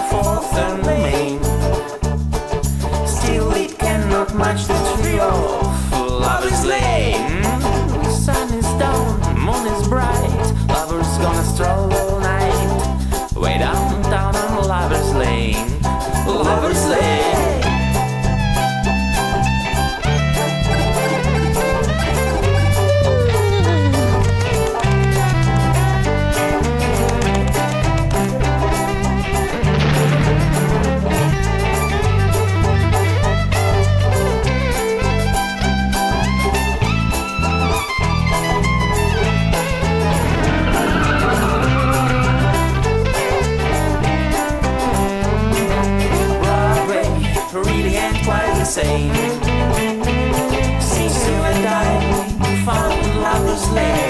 Fourth and Main. Still it cannot match the trio of Lovers Lane. The sun is down, moon is bright, lovers gonna stroll all night, way downtown on Lovers Lane. Lovers Lane. Really ain't quite the same. Since you and I found Lovers Lane.